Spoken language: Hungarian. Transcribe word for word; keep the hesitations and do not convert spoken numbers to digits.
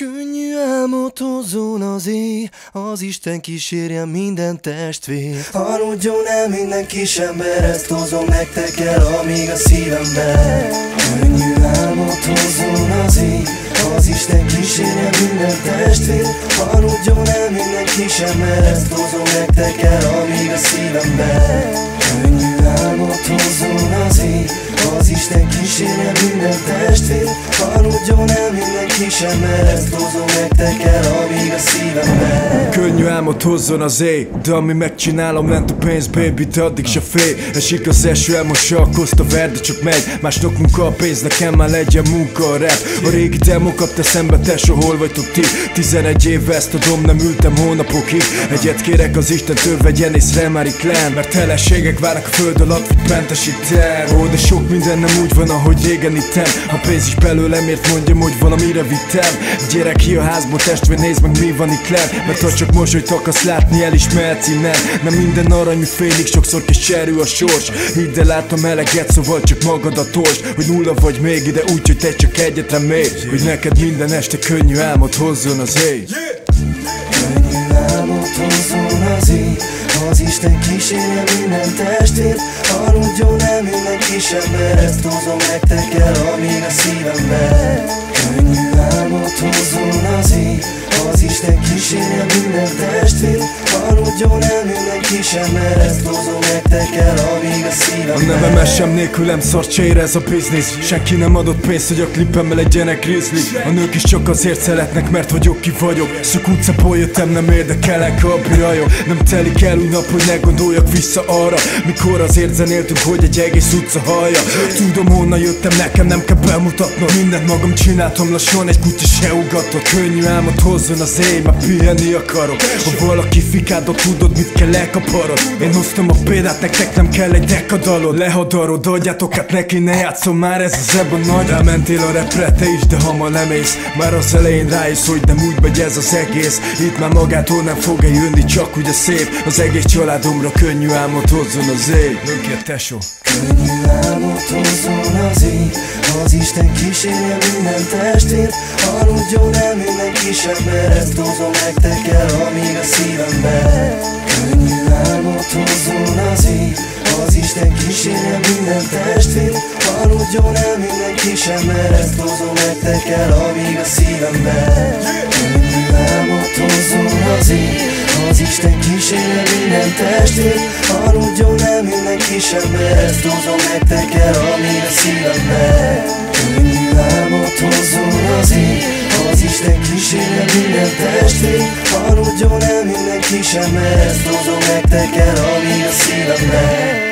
Könnyű álmot hozzon az éj, az Isten kísérjen minden testvér. Aludjon el minden kis ember, ezt hozom nektek el, amíg a szívemben. Könnyű álmot hozzon az éj, az Isten kísérjen minden testvér. Aludjon el minden kis ember, ezt hozom nektek el, amíg a szívemben. Könnyű álmot hozzon az éj, az Isten kísérjen minden testvér. Aludjon el minden kis ember, ezt hozom nektek el, amíg a szívemben. Könnyű álmot hozzon az éj, de ami megcsinálom lent a pénz, baby, de addig se félj. Esik az eső, elmossa a koszt, a verde csak megy. Másnak munka a pénz, nekem már legyen munka a rap. A régi demokat tesz szembe, tesó, hol vagytok ti? Tizenegy éve ezt adom, nem ültem hónapokig. Egyet kérek az Istentől, vegyen észre már itt lenn, mert teleségek várnak a föld alatt, hogy mentesíten. Ó, de sok minden nem úgy van, ahogy régen itten. A pénz is belőlem, miért mondjam, hogy valamire vittem. Gyerek ki a házból, testvér, nézd meg, mi van itt lenn. Mert ha csak mosolyt akarsz látni, elismerhetsz innen. Nem minden aranyú félig, sokszor keserű a sors. Hidd el, látom eleget, szóval csak magadat torsd, hogy nulla vagy még ide, úgy, hogy te csak egyet remél, hogy neked minden este könnyű álmot hozzon az éj. Könnyű álmot hozzon az éj, az Isten kísérje minden testét. Aludjon el minden kis ember, ezt hozom nektek el, amíg a szívemben. Könnyű álmot hozzon az éj, az Isten kísérje minden testét. Aludjon el minden kis ember, ezt hozom nektek el, amíg a szívemben. A nevem sem nélkülem szart se érez a biznisz. Senki nem adott pénzt, hogy a klipemmel legyenek grizzly. A nők is csak azért szeretnek, mert vagyok ki vagyok. Szök utcából jöttem, nem érdekelek a birajok. Nem telik el úgy nap, hogy ne gondoljak vissza arra, mikor azért zenéltünk, hogy egy egész utca hallja. Tudom, honnan jöttem, nekem nem kell bemutatnom. Mindent magam csináltam, lassan egy kutya se ugatott. Könnyű álmot hozzon az éj, már pihenni akarok. Ha valaki fikádok, tudod, mit kell elkaparod. Én hoztam a példát, nektek nem kell egy dekadalod. Lehadarod, adjátok át neki, ne játszom már, ez az ebben nagy. Elmentél a repre te is, de hamar nem ész. Már az elején rájössz, hogy nem úgy megy ez az egész. Itt már magától nem fog eljönni, csak ugye szép. Az egész családomra könnyű álmot hozzon az éj. Nőkért tesó. Könnyű álmot hozzon az éj, az Isten kísérje minden testét. Aludjon el minden kis ember, ezt hozom nektek el, amíg a szívemben. Könnyű álmot hozzon az éj, az Isten kísérje minden testét. Aludjon el minden kis ember, ezt hozom nektek el, amíg a szívemben. Könnyű álmot hozzon az éj, az Isten kísérje minden testét. Aludjon el minden kis ember, ezt hozom nektek el, amíg a szívemben. Könnyű álmot hozzon az éj, az Isten kísérje minden testét. Aludjon el minden kis ember, ezt hozom nektek el, amíg a szívemben.